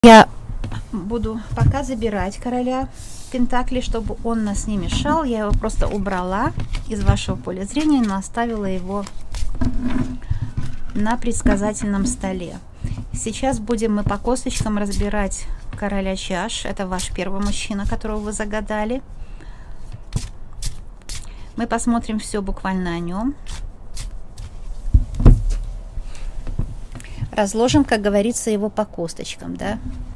Я буду пока забирать короля Пентаклей, чтобы он нас не мешал. Я его просто убрала из вашего поля зрения, но оставила его на предсказательном столе. Сейчас будем мы по косточкам разбирать короля чаш. Это ваш первый мужчина, которого вы загадали. Мы посмотрим все буквально о нем. Разложим, как говорится, его по косточкам, да?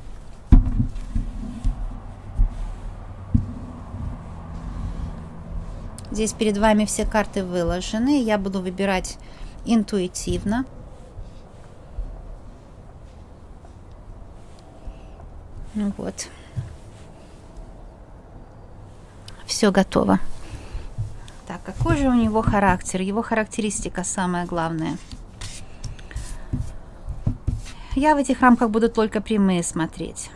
Здесь перед вами все карты выложены. Я буду выбирать интуитивно. Ну вот. Все готово. Так, какой же у него характер? Его характеристика самая главная. Я в этих рамках буду только прямые смотреть.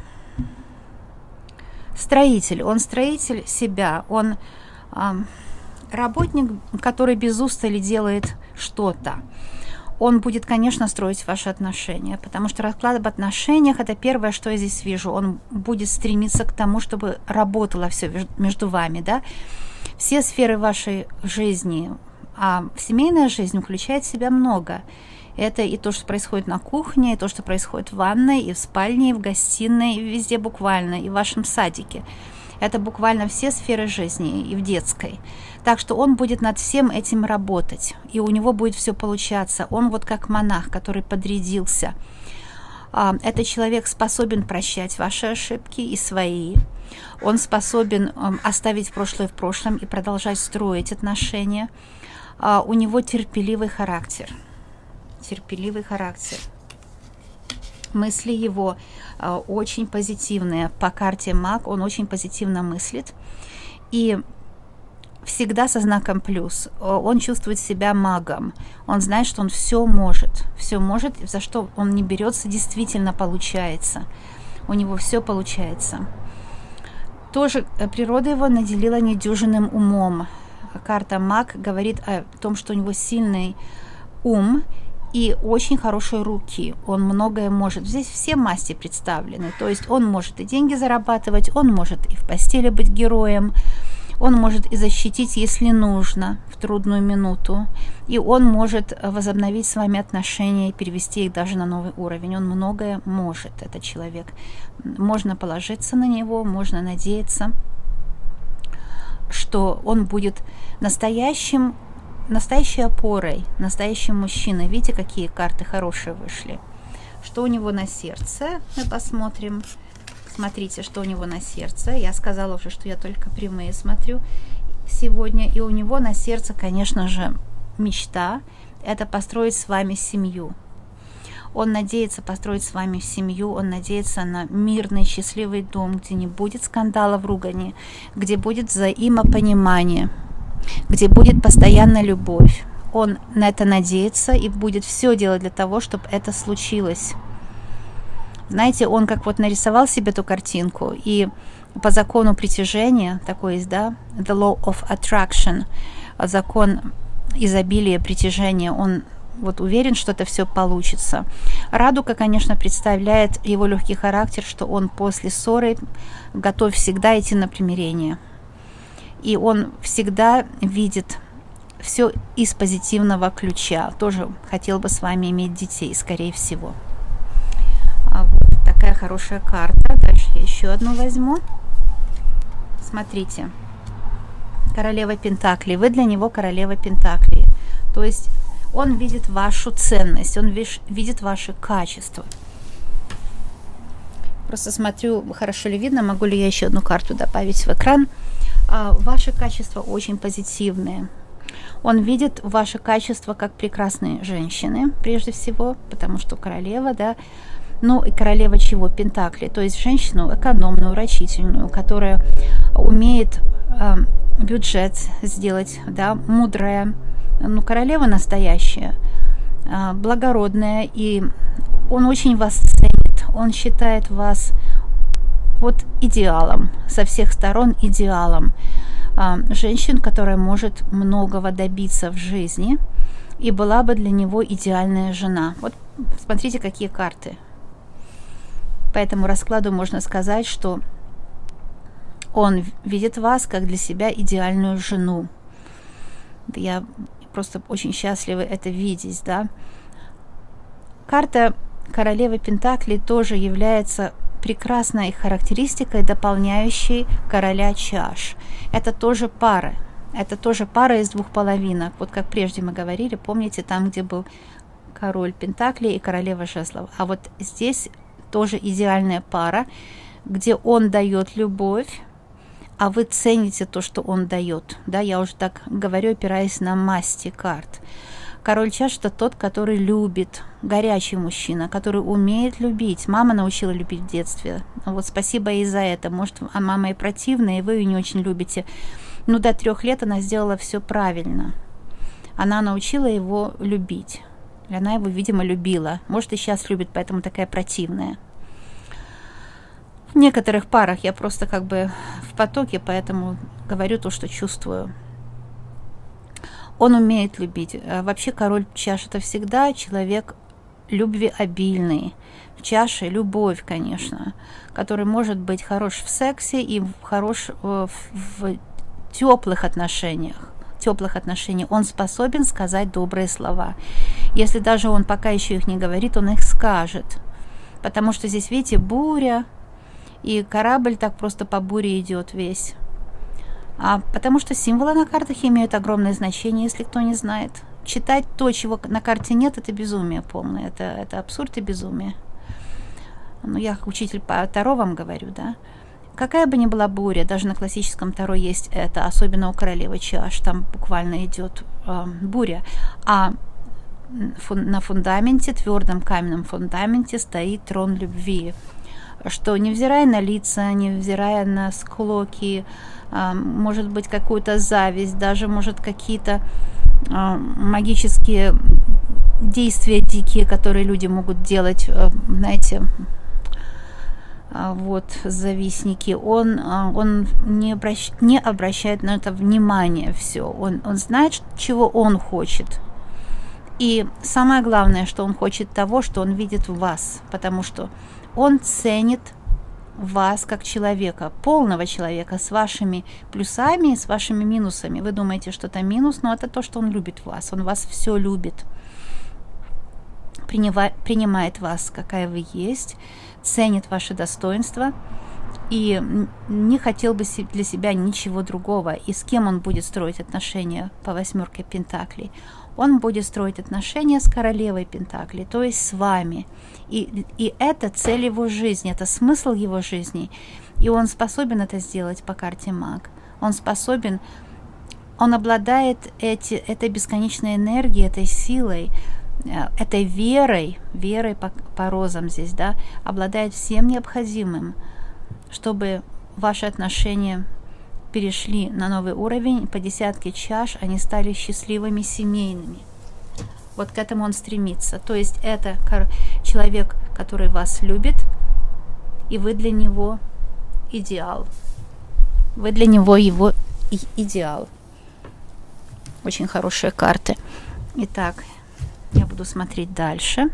Строитель. Он строитель себя. Он работник, который без устали делает что-то. Он будет, конечно, строить ваши отношения, потому что расклад об отношениях — это первое, что я здесь вижу. Он будет стремиться к тому, чтобы работало все между вами, да? Все сферы вашей жизни, а семейная жизнь включает в себя много. Это и то, что происходит на кухне, и то, что происходит в ванной, и в спальне, и в гостиной, и везде буквально, и в вашем садике. Это буквально все сферы жизни, и в детской. Так что он будет над всем этим работать, и у него будет все получаться. Он вот как монах, который подрядился. Этот человек способен прощать ваши ошибки и свои. Он способен оставить прошлое в прошлом и продолжать строить отношения. У него терпеливый характер. Терпеливый характер. Мысли его очень позитивные. По карте Маг он очень позитивно мыслит. И всегда со знаком плюс. Он чувствует себя магом. Он знает, что он все может. Все может, за что он не берется, действительно получается. У него все получается. Тоже природа его наделила недюжинным умом. Карта Маг говорит о том, что у него сильный ум и очень хорошие руки. Он многое может. Здесь все масти представлены. То есть он может и деньги зарабатывать, он может и в постели быть героем, он может и защитить, если нужно, в трудную минуту. И он может возобновить с вами отношения и перевести их даже на новый уровень. Он многое может, этот человек. Можно положиться на него, можно надеяться, что он будет настоящей опорой, настоящим мужчиной. Видите, какие карты хорошие вышли. Что у него на сердце? Мы посмотрим. Смотрите, что у него на сердце. Я сказала уже, что я только прямые смотрю сегодня. И у него на сердце, конечно же, мечта. Это построить с вами семью. Он надеется построить с вами семью. Он надеется на мирный, счастливый дом, где не будет скандалов, ругани, где будет взаимопонимание, где будет постоянная любовь. Он на это надеется и будет все делать для того, чтобы это случилось. Знаете, он как вот нарисовал себе эту картинку, и по закону притяжения, такой есть, да, the law of attraction, закон изобилия притяжения, он вот уверен, что это все получится. Радуга, конечно, представляет его легкий характер, что он после ссоры готов всегда идти на примирение. И он всегда видит все из позитивного ключа. Тоже хотел бы с вами иметь детей, скорее всего. Вот такая хорошая карта. Дальше я еще одну возьму. Смотрите. Королева Пентаклей. Вы для него королева Пентаклей. То есть он видит вашу ценность, он видит ваши качества. Просто смотрю, хорошо ли видно, могу ли я еще одну карту добавить в экран. Ваши качества очень позитивные. Он видит ваши качества как прекрасные женщины, прежде всего, потому что королева, да, ну и королева чего? Пентакли, то есть женщину экономную, рачительную, которая умеет бюджет сделать, да, мудрая, ну, королева настоящая, благородная, и он очень вас ценит, он считает вас вот идеалом, со всех сторон идеалом. Женщин, которая может многого добиться в жизни и была бы для него идеальная жена. Вот смотрите, какие карты. По этому раскладу можно сказать, что он видит вас как для себя идеальную жену. Я просто очень счастлива это видеть, да. Карта королевы Пентаклей тоже является прекрасной характеристикой, дополняющей короля чаш. Это тоже пара. Это тоже пара из двух половинок. Вот как прежде мы говорили, помните, там, где был король Пентаклей и королева жезлов. А вот здесь тоже идеальная пара, где он дает любовь, а вы цените то, что он дает. Да, я уже так говорю, опираясь на масти карт. Король чаш – это тот, который любит, горячий мужчина, который умеет любить. Мама научила любить в детстве. Вот спасибо ей за это. Может, мама и противная, и вы ее не очень любите. Но до 3 лет она сделала все правильно. Она научила его любить. И она его, видимо, любила. Может, и сейчас любит, поэтому такая противная. В некоторых парах я просто как бы в потоке, поэтому говорю то, что чувствую. Он умеет любить. Вообще король чаш – это всегда человек любвеобильный. В чаше любовь, конечно, который может быть хорош в сексе и хорош в теплых отношениях. Он способен сказать добрые слова. Если даже он пока еще их не говорит, он их скажет. Потому что здесь, видите, буря, и корабль так просто по буре идет весь. Потому что символы на картах имеют огромное значение, если кто не знает. Читать то, чего на карте нет, это безумие полное. Это абсурд и безумие. Ну, я как учитель по Таро вам говорю, да. Какая бы ни была буря, даже на классическом Таро есть это, особенно у королевы чаш, там буквально идет буря. А на фундаменте, твердом каменном фундаменте стоит трон любви. Что, невзирая на лица, невзирая на склоки, может быть какую-то зависть, даже может какие-то магические действия дикие, которые люди могут делать, знаете, вот завистники, он не обращает на это внимания, все, он знает, чего он хочет. И самое главное, что он хочет того, что он видит в вас, потому что он ценит вас как человека, полного человека, с вашими плюсами и с вашими минусами. Вы думаете, что это минус, но это то, что он любит вас. Он вас все любит. Принимает вас, какая вы есть, ценит ваши достоинства и не хотел бы для себя ничего другого. И с кем он будет строить отношения по 8 Пентаклей? Он будет строить отношения с королевой Пентаклей, то есть с вами. И это цель его жизни, это смысл его жизни. И он способен это сделать по карте Маг. Он обладает этой бесконечной энергией, этой силой, этой верой по розам здесь, да, обладает всем необходимым, чтобы ваши отношения перешли на новый уровень, по 10 чаш они стали счастливыми, семейными. Вот к этому он стремится. То есть это человек, который вас любит, и вы для него идеал. Вы для него его идеал. Очень хорошие карты. Итак, я буду смотреть дальше.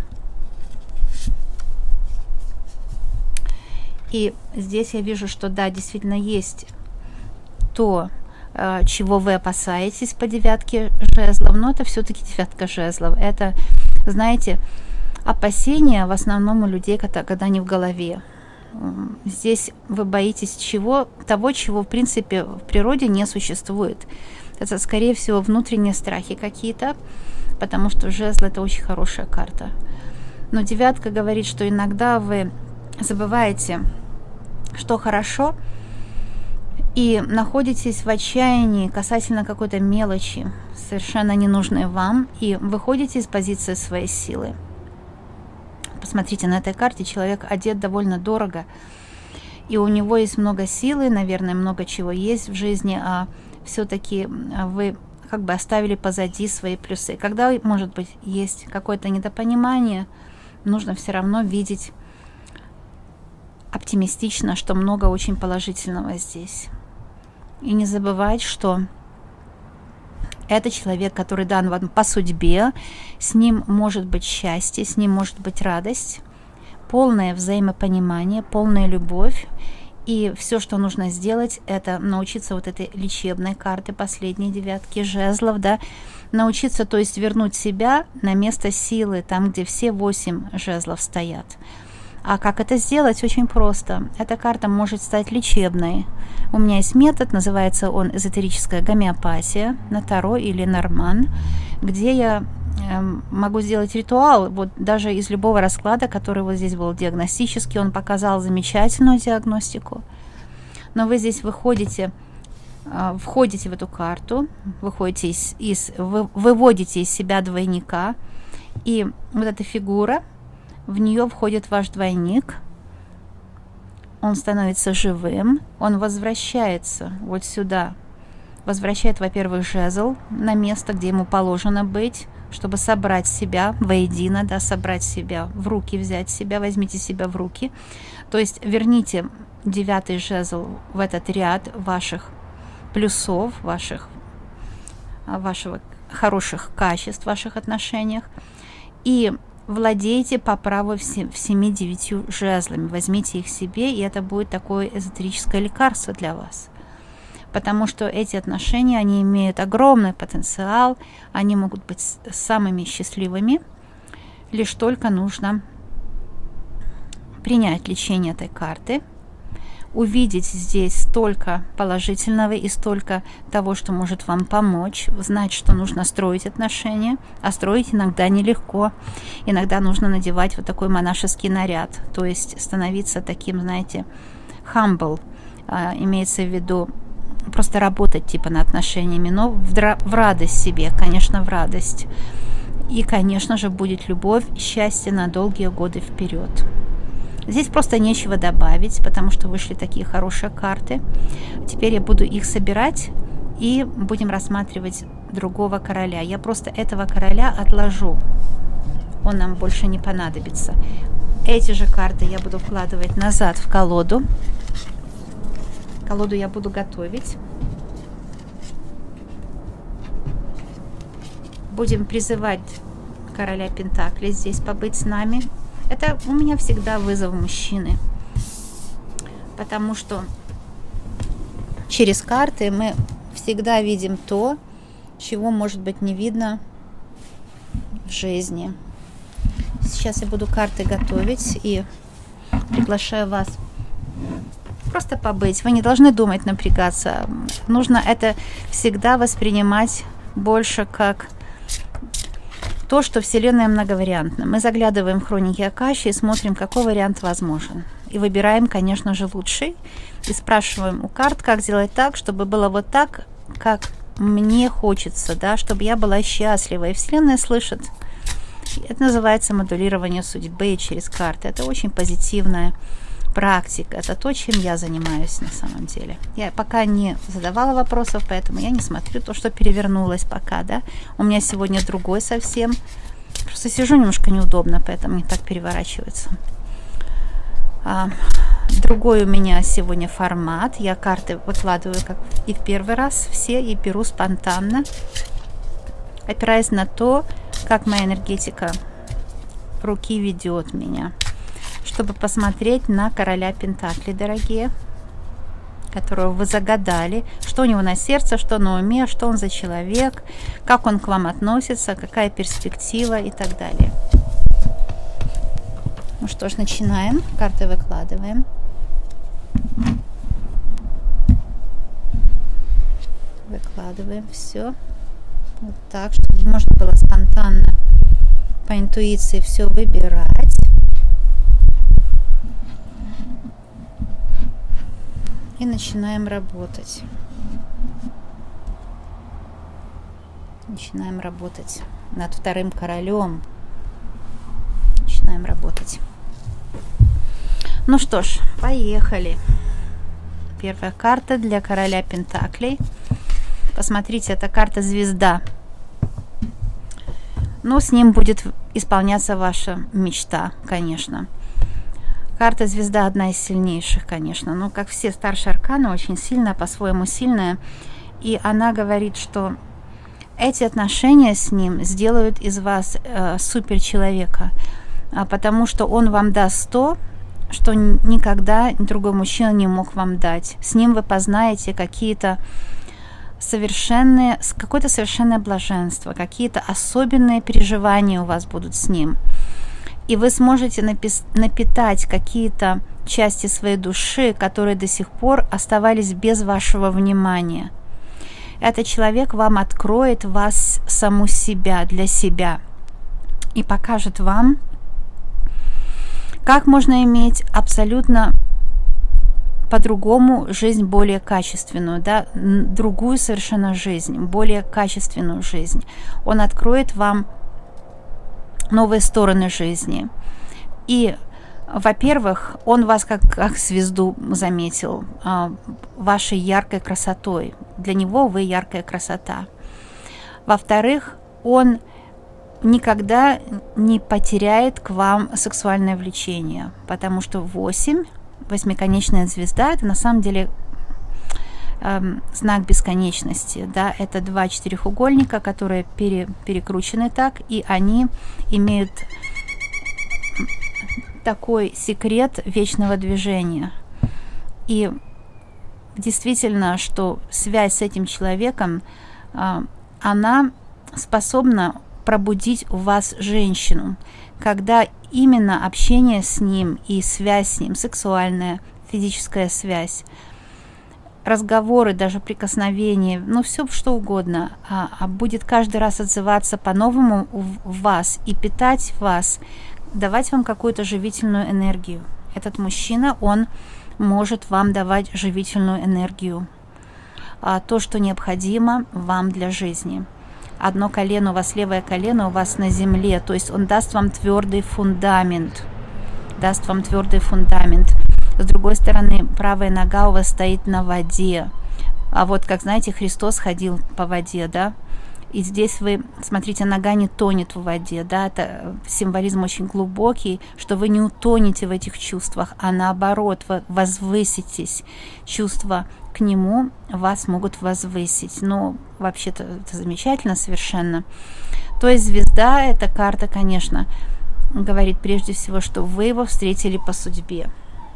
И здесь я вижу, что да, действительно есть то, чего вы опасаетесь по 9 жезлов, но это все-таки 9 жезлов. Это, знаете, опасения в основном у людей, когда они в голове. Здесь вы боитесь того, чего в принципе в природе не существует. Это, скорее всего, внутренние страхи какие-то, потому что жезл – это очень хорошая карта. Но 9 говорит, что иногда вы забываете, что хорошо, и находитесь в отчаянии касательно какой-то мелочи, совершенно ненужной вам, и выходите из позиции своей силы. Посмотрите, на этой карте человек одет довольно дорого, и у него есть много силы, наверное, много чего есть в жизни, а все-таки вы как бы оставили позади свои плюсы. Когда, может быть, есть какое-то недопонимание, нужно все равно видеть оптимистично, что много очень положительного здесь. И не забывать, что это человек, который дан вам по судьбе, с ним может быть счастье, с ним может быть радость. полное взаимопонимание, полная любовь. И все, что нужно сделать, это научиться вот этой лечебной карты, последней девятки жезлов, да, научиться, то есть вернуть себя на место силы, там, где все 8 жезлов стоят. А как это сделать? Очень просто. Эта карта может стать лечебной. У меня есть метод, называется он эзотерическая гомеопатия на Таро или Норман, где я могу сделать ритуал, вот даже из любого расклада, который вот здесь был диагностический, он показал замечательную диагностику. Но вы здесь входите в эту карту, выводите из себя двойника, и вот эта фигура, в нее входит ваш двойник, он становится живым, он возвращается вот сюда, возвращает, во-первых, жезл на место, где ему положено быть, чтобы собрать себя воедино, да, собрать себя в руки, взять себя, возьмите себя в руки. То есть верните 9-й жезл в этот ряд ваших плюсов, ваших хороших качеств в ваших отношениях. И владейте по праву всеми 9 жезлами. Возьмите их себе, и это будет такое эзотерическое лекарство для вас. Потому что эти отношения, они имеют огромный потенциал, они могут быть самыми счастливыми, лишь только нужно принять лечение этой карты, увидеть здесь столько положительного и столько того, что может вам помочь, знать, что нужно строить отношения, а строить иногда нелегко. Иногда нужно надевать вот такой монашеский наряд, то есть становиться таким, знаете, humble, имеется в виду, просто работать типа над отношениями, но в радость себе, конечно, в радость. И, конечно же, будет любовь, счастье на долгие годы вперед. Здесь просто нечего добавить, потому что вышли такие хорошие карты. Теперь я буду их собирать и будем рассматривать другого короля. Я просто этого короля отложу. Он нам больше не понадобится. Эти же карты я буду вкладывать назад в колоду. Колоду я буду готовить. Будем призывать короля Пентаклей здесь побыть с нами. Это у меня всегда вызов мужчины. Потому что через карты мы всегда видим то, чего, может быть, не видно в жизни. Сейчас я буду карты готовить и приглашаю вас просто побыть. Вы не должны думать, напрягаться. Нужно это всегда воспринимать больше как то, что Вселенная многовариантна. Мы заглядываем в хроники Акаши и смотрим, какой вариант возможен. И выбираем, конечно же, лучший. И спрашиваем у карт, как сделать так, чтобы было вот так, как мне хочется, да, чтобы я была счастлива. И Вселенная слышит. Это называется модулирование судьбы через карты. Это очень позитивная практика. Это то, чем я занимаюсь на самом деле. Я пока не задавала вопросов, поэтому я не смотрю то, что перевернулось пока, да. У меня сегодня другой совсем. Просто сижу немножко неудобно, поэтому не так переворачивается. Другой у меня сегодня формат. Я карты выкладываю как и в первый раз все, и беру спонтанно, опираясь на то, как моя энергетика руки ведет меня, чтобы посмотреть на короля Пентаклей, дорогие, которого вы загадали, что у него на сердце, что на уме, что он за человек, как он к вам относится, какая перспектива и так далее. Ну что ж, начинаем. Карты выкладываем. Выкладываем все. Вот так, чтобы можно было спонтанно по интуиции все выбирать. И начинаем работать. Начинаем работать над вторым королем. Начинаем работать. Ну что ж, поехали. Первая карта для короля Пентаклей. Посмотрите, это карта звезда. Ну, с ним будет исполняться ваша мечта, конечно. Карта звезда одна из сильнейших, конечно. Но, как все старшие арканы, очень сильная, по-своему сильная. И она говорит, что эти отношения с ним сделают из вас суперчеловека. потому что он вам даст то, что никогда другой мужчина не мог вам дать. С ним вы познаете какое-то совершенное блаженство, какие-то особенные переживания у вас будут с ним. И вы сможете напитать какие-то части своей души, которые до сих пор оставались без вашего внимания. Этот человек вам откроет вас, саму себя, для себя, и покажет вам, как можно иметь абсолютно по-другому жизнь более качественную, да, другую совершенно жизнь, более качественную жизнь. Он откроет вам новые стороны жизни. И, во-первых, он вас как звезду заметил, вашей яркой красотой. Для него вы яркая красота. Во-вторых, он никогда не потеряет к вам сексуальное влечение, потому что 8-конечная звезда, это на самом деле знак бесконечности, да, это 2 четырехугольника, которые перекручены так, и они имеют такой секрет вечного движения. И действительно, что связь с этим человеком, она способна пробудить у вас женщину, когда именно общение с ним и связь с ним, сексуальная, физическая связь, разговоры, даже прикосновения, все что угодно, будет каждый раз отзываться по-новому в вас и питать вас, давать вам какую-то живительную энергию. Этот мужчина, он может вам давать живительную энергию, то, что необходимо вам для жизни. Одно колено у вас, левое колено у вас на земле, то есть он даст вам твердый фундамент, С другой стороны, правая нога у вас стоит на воде. А вот, как знаете, Христос ходил по воде, да? И здесь вы, смотрите, нога не тонет в воде, да? Это символизм очень глубокий, что вы не утонете в этих чувствах, а наоборот, вы возвыситесь. Чувства к нему вас могут возвысить. Вообще-то это замечательно совершенно. То есть звезда, эта карта, конечно, говорит прежде всего, что вы его встретили по судьбе.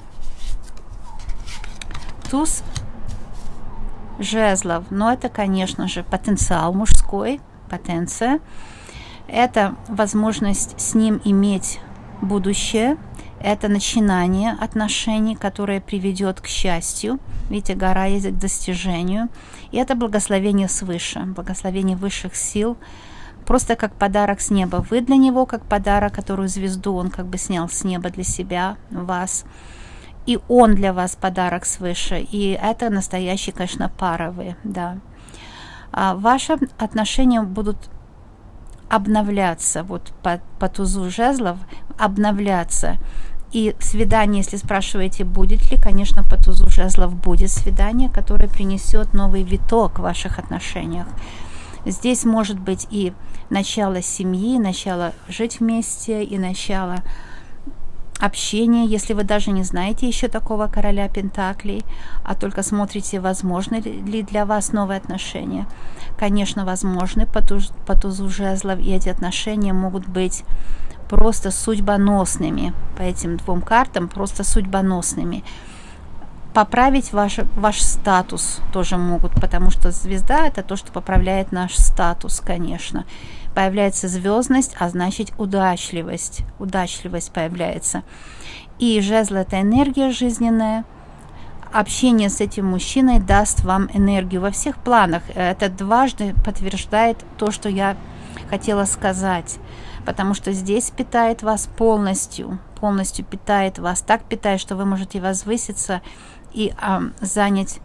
Туз жезлов, это, конечно же, потенциал мужской, потенция. Это возможность с ним иметь будущее, это начинание отношений, которое приведет к счастью. Видите, гора есть к достижению. И это благословение свыше, благословение высших сил, просто как подарок с неба. Вы для него как подарок, которую звезду он как бы снял с неба для себя, вас. И он для вас подарок свыше. И это настоящие, конечно, паровые, да. Ваши отношения будут обновляться, по тузу жезлов, обновляться. И свидание, если спрашиваете, будет ли, конечно, по тузу жезлов будет свидание, которое принесет новый виток в ваших отношениях. Здесь может быть и начало семьи, начало жить вместе, и начало общения, если вы даже не знаете еще такого короля пентаклей, а только смотрите, возможны ли для вас новые отношения. Конечно, возможны по тузу жезлов, и эти отношения могут быть просто судьбоносными. По этим 2 картам просто судьбоносными. Поправить ваш статус тоже могут, потому что звезда – это то, что поправляет наш статус, конечно. Появляется звездность, а значит удачливость. Удачливость появляется. И жезл – это энергия жизненная. Общение с этим мужчиной даст вам энергию во всех планах. Это дважды подтверждает то, что я хотела сказать. Потому что здесь питает вас полностью питает вас. Так питает, что вы можете возвыситься и занять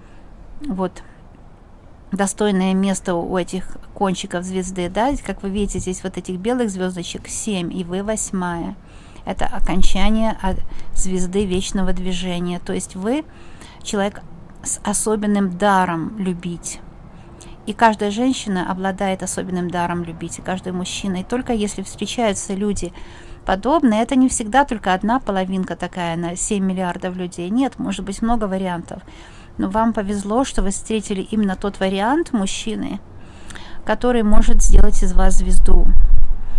достойное место у этих кончиков звезды, да, как вы видите, здесь этих белых звездочек 7, и вы 8. Это окончание звезды вечного движения, то есть вы человек с особенным даром любить. И каждая женщина обладает особенным даром любить, и каждый мужчина. И только если встречаются люди подобные, это не всегда только одна половинка такая на 7 миллиардов людей. Нет, может быть много вариантов. Но вам повезло, что вы встретили именно тот вариант мужчины, который может сделать из вас звезду.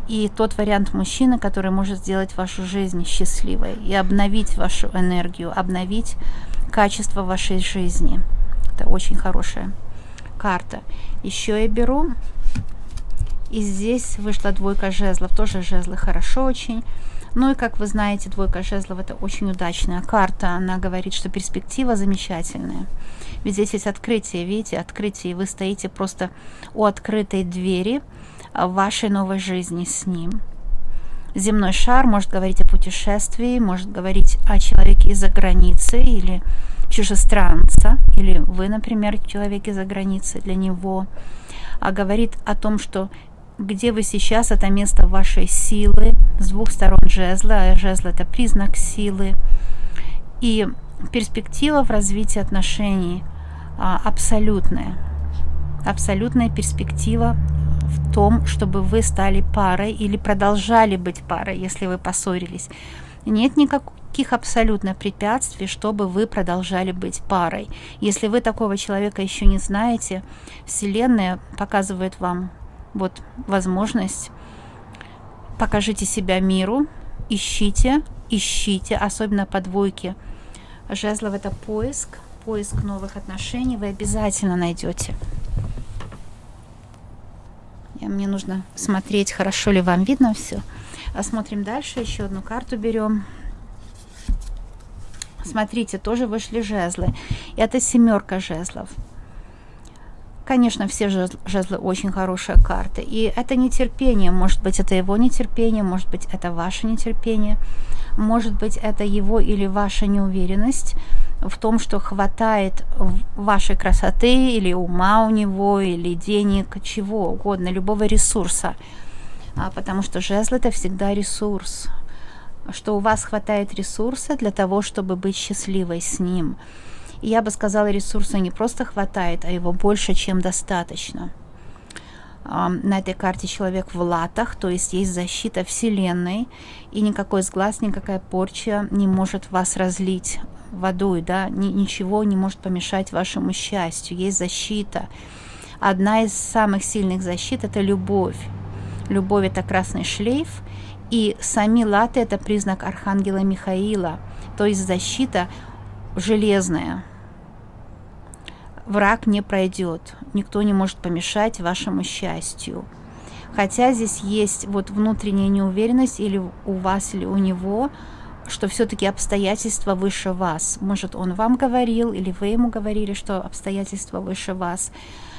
и тот вариант мужчины, который может сделать вашу жизнь счастливой и обновить вашу энергию, обновить качество вашей жизни. Это очень хорошая карта. Еще я беру, и здесь вышла двойка жезлов, тоже жезлы хорошо очень. Ну и, как вы знаете, двойка жезлов — это очень удачная карта. Она говорит, что перспектива замечательная. Ведь здесь есть открытие, видите, открытие, и вы стоите просто у открытой двери вашей новой жизни с ним. Земной шар может говорить о путешествии, может говорить о человеке из-за границы или чужестранца, или вы, например, человек из-за границы для него, а говорит о том, что где вы сейчас, это место вашей силы, с двух сторон жезла, а жезл — это признак силы, и перспектива в развитии отношений абсолютная перспектива в том, чтобы вы стали парой или продолжали быть парой, если вы поссорились. Нет никаких абсолютно препятствий, чтобы вы продолжали быть парой. Если вы такого человека еще не знаете, Вселенная показывает вам вот возможность. Покажите себя миру, ищите, особенно по двойке жезлов — это поиск новых отношений, вы обязательно найдете. Мне нужно смотреть, хорошо ли вам видно все. Смотрим дальше, еще одну карту берем. Смотрите, тоже вышли жезлы. Это семерка жезлов. Конечно, все жезлы очень хорошая карта. И это нетерпение. Может быть, это его нетерпение, может быть, это ваше нетерпение, может быть, это его или ваша неуверенность в том, что хватает вашей красоты или ума у него, или денег, чего угодно, любого ресурса. Потому что жезл — это всегда ресурс. Что у вас хватает ресурса для того, чтобы быть счастливой с ним. И я бы сказала, ресурса не просто хватает, а его больше, чем достаточно. На этой карте человек в латах, то есть есть защита Вселенной, и никакой сглаз, никакая порча не может вас разлить водой, да, ничего не может помешать вашему счастью. Есть защита. Одна из самых сильных защит — это любовь. Любовь — это красный шлейф, и сами латы — это признак архангела Михаила, то есть защита железная. Враг не пройдет, никто не может помешать вашему счастью. Хотя здесь есть вот внутренняя неуверенность или у вас, или у него, что все-таки обстоятельства выше вас. Может, он вам говорил, или вы ему говорили, что обстоятельства выше вас.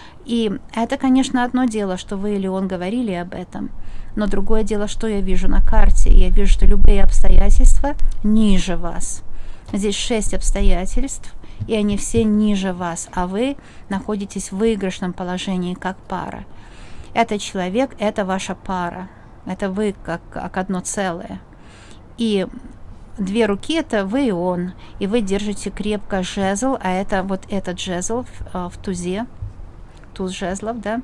И это, конечно, одно дело, что вы или он говорили об этом, но другое дело, что я вижу на карте. Я вижу, что любые обстоятельства ниже вас. Здесь 6 обстоятельств, и они все ниже вас, а вы находитесь в выигрышном положении как пара. Этот человек — это ваша пара, это вы как одно целое. И 2 руки — это вы и он, и вы держите крепко жезл, а это вот этот жезл в тузе, туз жезлов, да.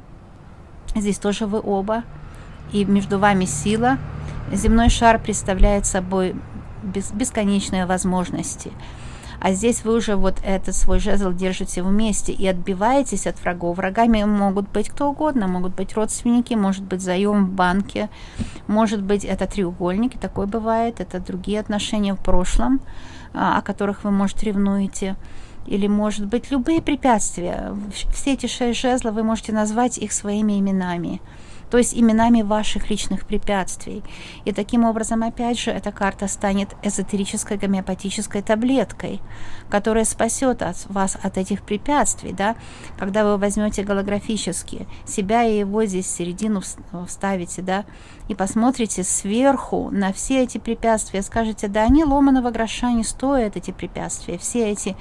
Здесь тоже вы оба, и между вами сила. Земной шар представляет собой бесконечные возможности. А здесь вы уже вот этот свой жезл держите вместе и отбиваетесь от врагов. Врагами могут быть кто угодно, могут быть родственники, может быть заем в банке, может быть это треугольники, такое бывает, это другие отношения в прошлом, о которых вы, может, ревнуете. Или, может быть, любые препятствия. Все эти 6 жезлов вы можете назвать их своими именами. То есть именами ваших личных препятствий. И таким образом, опять же, эта карта станет эзотерической гомеопатической таблеткой, которая спасет вас от этих препятствий. Да? Когда вы возьмете голографически себя и его здесь в середину вставите, да, и посмотрите сверху на все эти препятствия, скажете, да, они ломаного гроша не стоят, эти препятствия. Все эти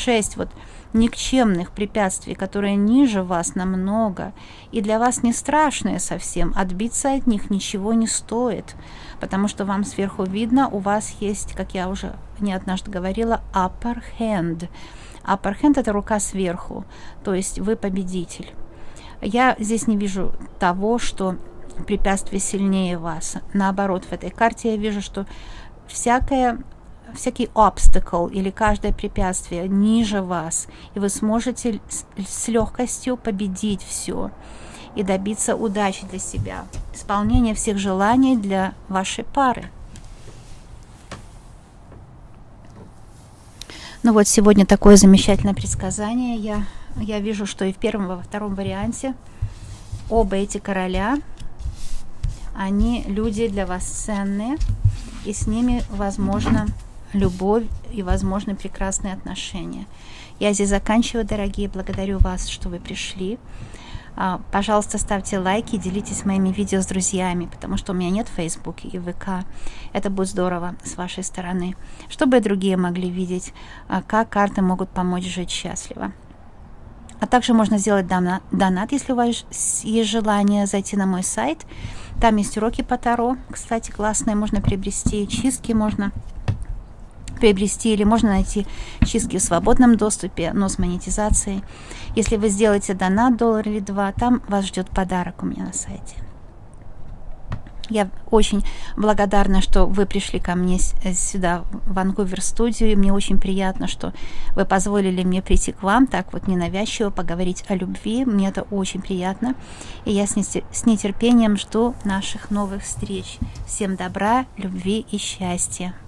6 вот никчемных препятствий, которые ниже вас намного, и для вас не страшные совсем, отбиться от них ничего не стоит, потому что вам сверху видно, у вас есть, как я уже не однажды говорила, upper hand. Upper hand — это рука сверху, то есть вы победитель. Я здесь не вижу того, что препятствие сильнее вас. Наоборот, в этой карте я вижу, что всякий obstacle или каждое препятствие ниже вас, и вы сможете с легкостью победить все. и добиться удачи для себя, исполнения всех желаний для вашей пары. Ну вот сегодня такое замечательное предсказание. Я вижу, что и в первом, и во втором варианте оба эти короля, они люди для вас ценные, и с ними возможна любовь и возможны прекрасные отношения. Я здесь заканчиваю, дорогие. Благодарю вас, что вы пришли. Пожалуйста, ставьте лайки, делитесь моими видео с друзьями, потому что у меня нет в Фейсбуке и ВК. Это будет здорово с вашей стороны, чтобы и другие могли видеть, как карты могут помочь жить счастливо. А также можно сделать донат, если у вас есть желание зайти на мой сайт. Там есть уроки по Таро, кстати, классные, можно приобрести, чистки можно приобрести, или можно найти чистки в свободном доступе, но с монетизацией. Если вы сделаете донат $1 или $2, там вас ждет подарок у меня на сайте. Я очень благодарна, что вы пришли ко мне сюда, в Ванкувер студию, и мне очень приятно, что вы позволили мне прийти к вам, так вот ненавязчиво поговорить о любви. Мне это очень приятно, и я с нетерпением жду наших новых встреч. Всем добра, любви и счастья.